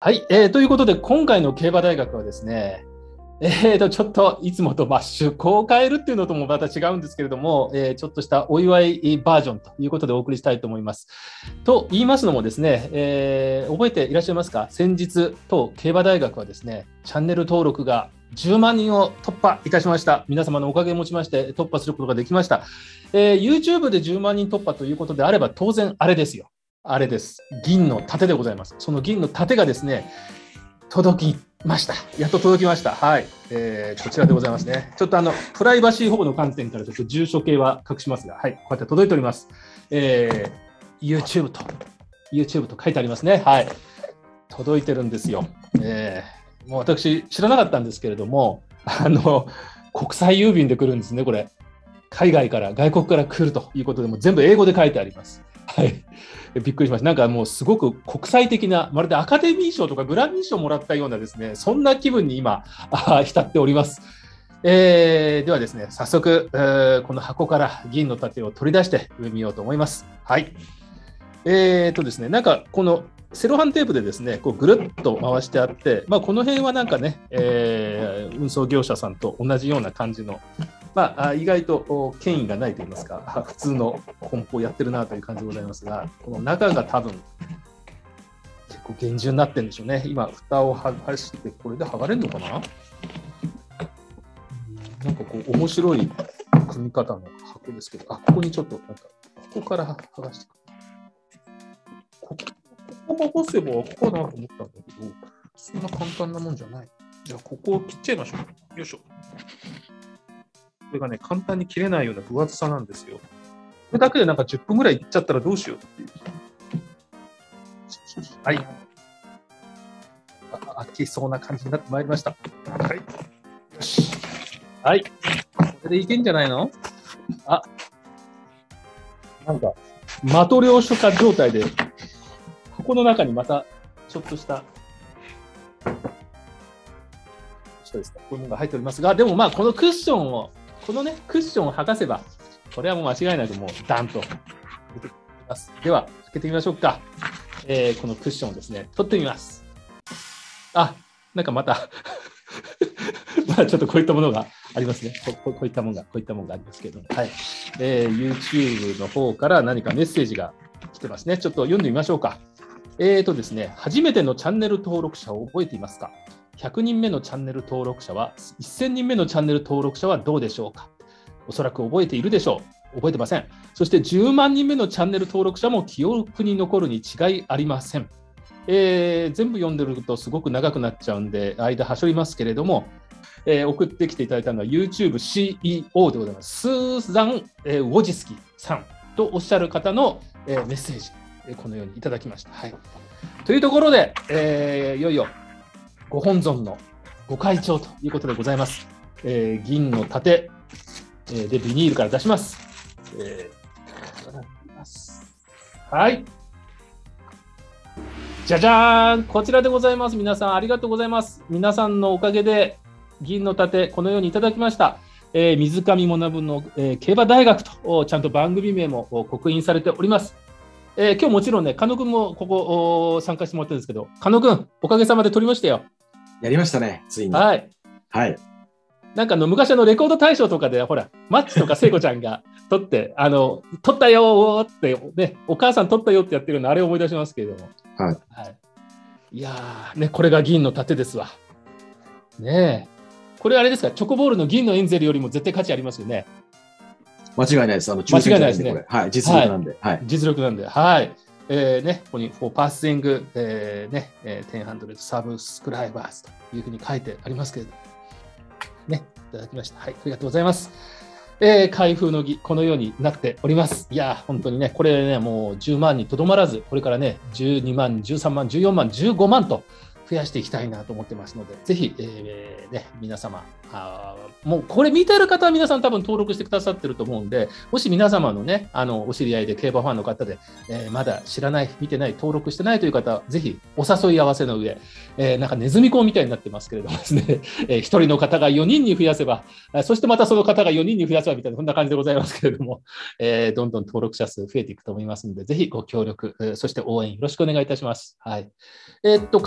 はい、ということで今回の競馬大学はですね、ちょっといつもと趣向を変えるっていうのともまた違うんですけれども、ちょっとしたお祝いバージョンということでお送りしたいと思います。と言いますのもですね、覚えていらっしゃいますか？先日、当競馬大学はですね、チャンネル登録が10万人を突破いたしました。皆様のおかげをもちまして突破することができました。YouTube で10万人突破ということであれば当然あれですよ。あれです。銀の盾でございます。その銀の盾がですね、届きました。やっと届きました。はい。こちらでございますね。ちょっとプライバシー保護の観点からちょっと住所系は隠しますが、はい。こうやって届いております。YouTube と書いてありますね。はい。届いてるんですよ。もう私知らなかったんですけれども、国際郵便で来るんですね、これ。海外から、外国から来るということで、も全部英語で書いてあります。はい。びっくりしました。なんかもうすごく国際的な、まるでアカデミー賞とかグラミー賞をもらったようなですね、そんな気分に今、浸っております。ではですね、早速、この箱から銀の盾を取り出して読みようと思います。はい。ですね、なんかこのセロハンテープでですね、こうぐるっと回してあって、この辺はなんかね、運送業者さんと同じような感じの、意外と権威がないといいますか、普通の梱包をやってるなという感じでございますが、この中が多分結構厳重になってるんでしょうね。今、蓋を剥がして、これで剥がれるのかな？なんかこう、面白い組み方の箱ですけど、ここにちょっと、なんか、ここから剥がしてくる。ここ剥がせば開くかなと思ったんだけど、そんな簡単なもんじゃない。じゃあ、ここを切っちゃいましょう。よいしょ。これがね、簡単に切れないような分厚さなんですよ。これだけでなんか10分ぐらいいっちゃったらどうしようっていう。はい。開きそうな感じになってまいりました。はい。よし。はい。これでいけんじゃないの？なんか、的量所化状態で、箱の中にまたちょっとした、こういうものが入っておりますが、でもこのクッションを剥がせば、これはもう間違いなくもうダンと出てきます。では、開けてみましょうか。このクッションをですね、取ってみます。なんかまたちょっとこういったものがありますね。こういったものがありますけれども、はい。YouTube の方から何かメッセージが来てますね。ちょっと読んでみましょうか。ですね、初めてのチャンネル登録者を覚えていますか？100人目のチャンネル登録者は、1000人目のチャンネル登録者はどうでしょうか？おそらく覚えているでしょう。覚えてません。そして10万人目のチャンネル登録者も記憶に残るに違いありません。全部読んでるとすごく長くなっちゃうんで、間はしょりますけれども、送ってきていただいたのは YouTube CEO でございます。スーザン・ウォジスキさんとおっしゃる方の、メッセージ、このようにいただきました。はい。というところで、いよいよご本尊のご会長ということでございます。銀の盾、でビニールから出します。はい。じゃじゃーん、こちらでございます。皆さんありがとうございます。皆さんのおかげで銀の盾、このようにいただきました。水上学の、競馬大学とちゃんと番組名も刻印されております。今日もちろんね、狩野くんもここ参加してもらってるんですけど、狩野くん、おかげさまで撮りましたよ。 やりましたね、ついに。 はい。 はい。 なんか昔レコード大賞とかで、ほら、マッチとか聖子ちゃんが撮って、撮ったよーって、ね、お母さん撮ったよってやってるの、あれを思い出しますけれども。 はい。 いやー、ね、これが銀の盾ですわ。ねえ。これあれですか、チョコボールの銀のエンゼルよりも絶対価値ありますよね。 間違いないです。 間違いないですね。 はい、実力なんで。 はい。実力なんで。はい。ね、ここに、パーシング、1000サブスクライバーズというふうに書いてありますけれども。ね、いただきました。はい、ありがとうございます。開封の儀、このようになっております。いや、本当にね、これね、もう10万にとどまらず、これからね、12万、13万、14万、15万と増やしていきたいなと思ってますので、ぜひ、皆様、もうこれ見てる方は皆さん多分登録してくださってると思うんで、もし皆様のね、お知り合いで競馬ファンの方で、まだ知らない、見てない、登録してないという方は、ぜひお誘い合わせの上、なんかネズミ講みたいになってますけれどもですね、1人の方が4人に増やせば、そしてまたその方が4人に増やせばみたいな、そんな感じでございますけれども、どんどん登録者数増えていくと思いますので、ぜひご協力、そして応援よろしくお願いいたします。はい。狩野くん、なん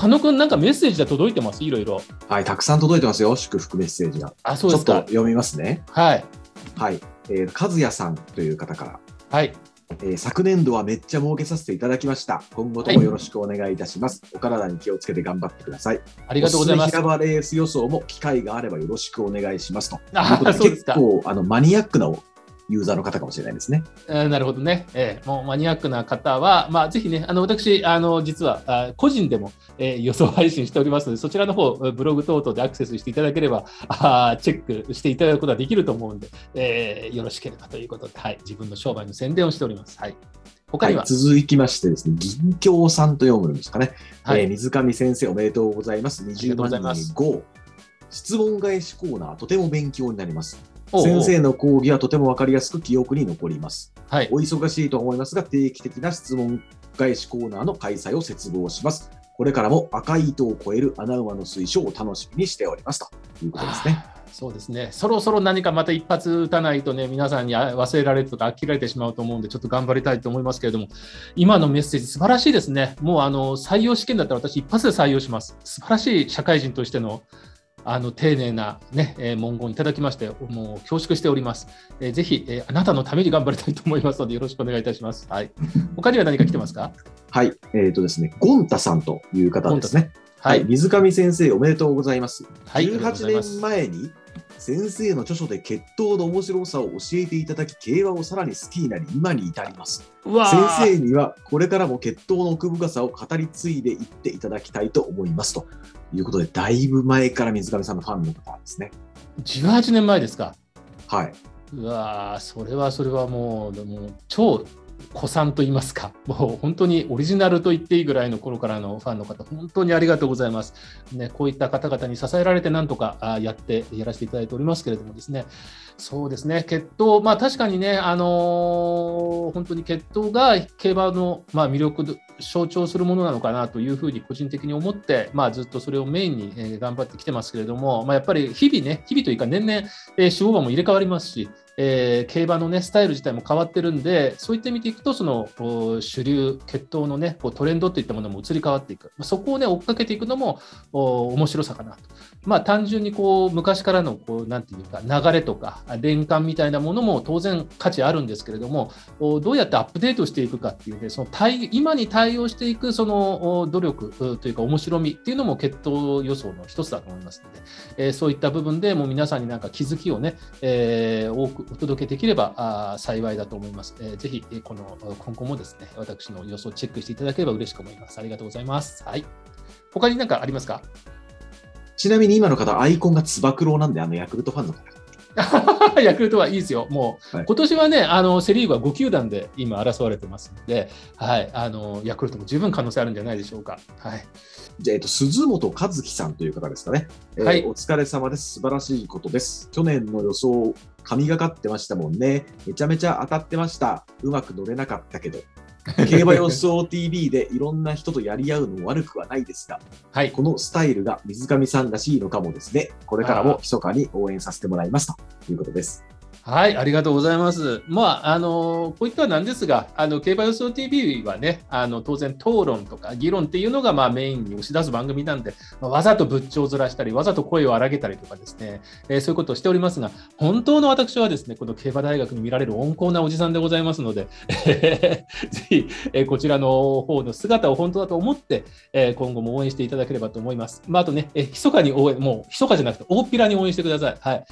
かメッセージが届いてます、いろいろ。 はい、たくさん届いてますよ、祝福メッセージが。 あ、そうですか。 ちょっと読みますね。 はい。 はい。和也さんという方から。 はい。 昨年度はめっちゃ儲けさせていただきました。今後ともよろしくお願いいたします。はい、お体に気をつけて頑張ってください。 ありがとうございます。 平場レース予想も機会があればよろしくお願いしますと。 そうですか。 結構マニアックなユーザーの方かもしれないですね。 なるほどね。もうマニアックな方は、まあ、ぜひね、私、実は個人でも、予想配信しておりますので、そちらの方、ブログ等々でアクセスしていただければ、チェックしていただくことができると思うんで、よろしければということで、はい、自分の商売の宣伝をしております。はい。他には、 はい、続きましてですね、銀京さんと読むんですかね。はい、水上先生おめでとうございます。20万人5。質問返しコーナー、とても勉強になります。先生の講義はとても分かりやすく記憶に残ります。はい、お忙しいと思いますが、定期的な質問返しコーナーの開催を切望します。これからも赤い糸を越える穴馬の推奨を楽しみにしておりますということですね。 そうですね。そろそろ何かまた一発打たないとね、皆さんに忘れられるとか飽きられてしまうと思うんで、ちょっと頑張りたいと思いますけれども、今のメッセージ素晴らしいですね。もう採用試験だったら私一発で採用します。素晴らしい社会人としての丁寧な、ね、文言いただきまして、もう恐縮しております。ぜひ、あなたのために頑張りたいと思いますので、よろしくお願いいたします。はい。他には何か来てますか？ はい。ですね、ゴンタさんという方ですね。はい。水上先生、おめでとうございます。はい、18年前に先生の著書で決闘の面白さを教えていただき、競馬をさらに好きになり、今に至ります。先生にはこれからも決闘の奥深さを語り継いでいっていただきたいと思いますということで、だいぶ前から水上さんのファンの方ですね。 18年前ですか。 はい。 うわー、それはもう超古参と言いますか、もう本当にオリジナルと言っていいぐらいの頃からのファンの方、本当にありがとうございます。ね、こういった方々に支えられてなんとかやらせていただいておりますけれどもですね、そうですね、決闘、まあ確かにね、本当に決闘が競馬の、魅力象徴するものなのかなというふうに個人的に思って、ずっとそれをメインに頑張ってきてますけれども、やっぱり日々というか年々、種馬も入れ替わりますし、競馬の、ね、スタイル自体も変わってるんで、そういった意味でいくと、その主流、決闘の、ね、トレンドといったものも移り変わっていく、そこを、ね、追っかけていくのも面白さかなと。単純に昔からのなんていうか流れとか連関みたいなものも当然価値あるんですけれども、どうやってアップデートしていくかっていうね、その今に対応していくその努力というか面白みっていうのも決闘予想の一つだと思いますので、そういった部分でもう皆さんになんか気づきをね、多くお届けできれば幸いだと思います。ぜひ今後もですね、私の予想をチェックしていただければ嬉しく思います。ありがとうございます。はい。他に何かありますか？ ちなみに今の方、アイコンがつば九郎なんで、ヤクルトファンの方。 ヤクルトはいいですよ。もう、はい、今年はね、セ・リーグは5球団で今争われてますので、はい、ヤクルトも十分可能性あるんじゃないでしょうか。はい。 じゃあ、鈴本和樹さんという方ですかね。はい、お疲れ様です。素晴らしいことです。去年の予想、神がかってましたもんね。めちゃめちゃ当たってました。うまく乗れなかったけど。競馬予想 TV でいろんな人とやり合うのも悪くはないですが、はい、このスタイルが水上さんらしいのかもですね。これからも密かに応援させてもらいますということです。 はい、ありがとうございます。こういったなんですが、競馬予想 TV はね、当然討論とか議論っていうのがメインに押し出す番組なんで、わざと仏頂面したり、わざと声を荒げたりとかですね、そういうことをしておりますが、本当の私はですね、この競馬大学に見られる温厚なおじさんでございますので、ぜひ、こちらの方の姿を本当だと思って、今後も応援していただければと思います。あとね、密かに応援、もう密かじゃなくて大っぴらに応援してください。はい。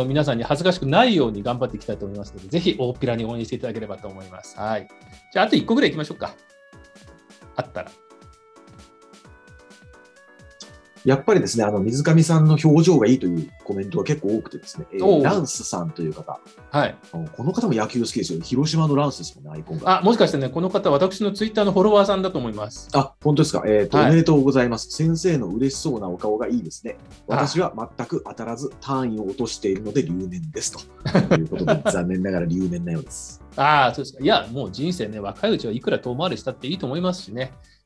皆さんに恥ずかしくないように頑張っていきたいと思いますので、ぜひ大っぴらに応援していただければと思います。はい。じゃあ、あと1個ぐらい行きましょうか。あったら。 やっぱりですね、水上さんの表情がいいというコメントが結構多くてですね、ランスさんという方。はい。この方も野球好きですよ。広島のランスですもんね、アイコンが。 もしかしてね、この方、私のツイッターのフォロワーさんだと思います。 本当ですか。おめでとうございます。先生の嬉しそうなお顔がいいですね。私は全く当たらず単位を落としているので留年ですということで、残念ながら留年なようです。 そうですか。いや、もう人生ね、若いうちはいくら遠回りしたっていいと思いますしね。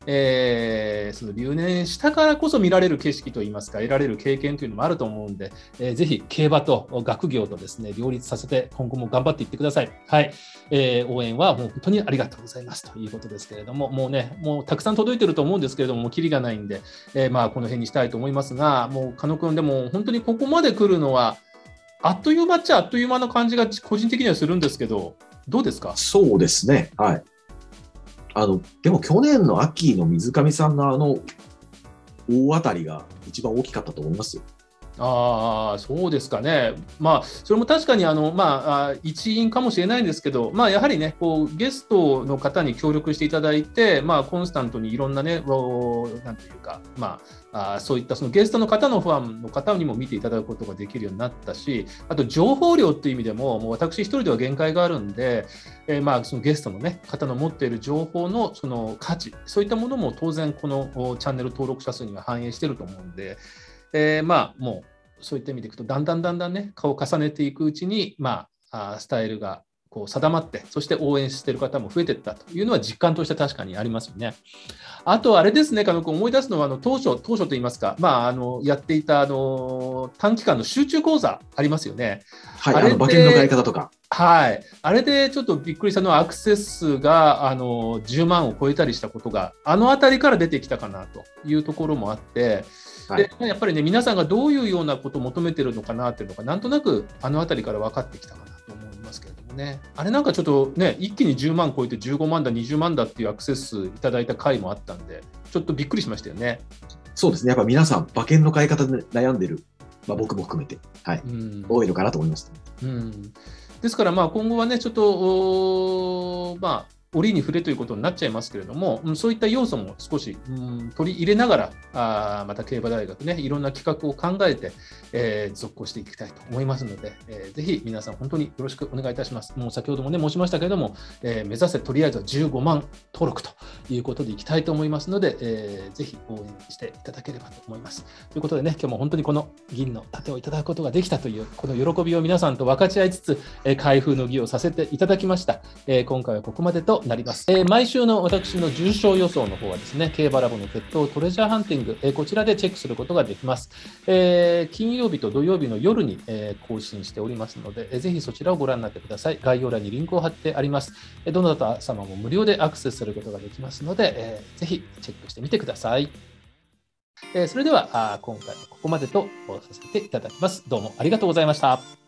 その留年したからこそ見られる景色といいますか、得られる経験というのもあると思うんで、ぜひ競馬と学業とですね、両立させて、今後も頑張っていってください。はい。応援はもう本当にありがとうございますということですけれども、もうね、もうたくさん届いてると思うんですけれども、もうキリがないんで、まあ、この辺にしたいと思いますが、もう、狩野君、でも本当にここまで来るのは、あっという間っちゃあっという間な感じが個人的にはするんですけど、どうですか？ そうですね。はい。でも去年の秋の水上さんの大当たりが一番大きかったと思いますよ。 ああ、そうですかね。まあ、それも確かに一因かもしれないんですけど、まあ、やはりね、こうゲストの方に協力していただいて、まあ、コンスタントにいろんなね、なんていうか、まあ、そういったそのゲストの方のファンの方にも見ていただくことができるようになったし、あと情報量という意味でも、もう私一人では限界があるんで、まあ、そのゲストの、ね、方の持っている情報のその価値、そういったものも当然、このチャンネル登録者数には反映していると思うんで、まあ、もうそういった意味でいくと、だんだんね、顔を重ねていくうちに、まあ、スタイルがこう定まって、そして応援している方も増えていったというのは実感として確かにありますよね。あと、あれですね、狩野君、思い出すのは当初といいますか、まあ、やっていた短期間の集中講座ありますよね。 はい、馬券の買い方とか。 はい、あれでちょっとびっくりしたのは、アクセス数が10万を超えたりしたことが、あたりから出てきたかなというところもあって、はい、でやっぱりね、皆さんがどういうようなことを求めているのかなっていうのが、なんとなくあたりから分かってきたかなと思いますけれどもね。あれなんかちょっとね、一気に10万超えて15万だ、20万だっていうアクセス数いただいた回もあったんで、ちょっとびっくりしましたよね。 そうですね、やっぱ皆さん、馬券の買い方で悩んでる、まあ、僕も含めて、はい、多いのかなと思います。 ですから、今後はね、ちょっと、折に触れということになっちゃいますけれども、そういった要素も少し、取り入れながら、また競馬大学ね、いろんな企画を考えて、続行していきたいと思いますので、ぜひ皆さん本当によろしくお願いいたします。もう先ほどもね、申しましたけれども、目指せとりあえずは15万登録ということでいきたいと思いますので、ぜひ応援していただければと思います。ということでね、今日も本当にこの銀の盾をいただくことができたという、この喜びを皆さんと分かち合いつつ、開封の儀をさせていただきました。今回はここまでとなります。毎週の私の重賞予想の方はですね、競馬ラボの鉄塔トレジャーハンティング、こちらでチェックすることができます。金曜日と土曜日の夜に、更新しておりますので、ぜひそちらをご覧になってください。概要欄にリンクを貼ってあります。どなた様も無料でアクセスすることができますので、ぜひチェックしてみてください。それでは今回はここまでとさせていただきます。どうもありがとうございました。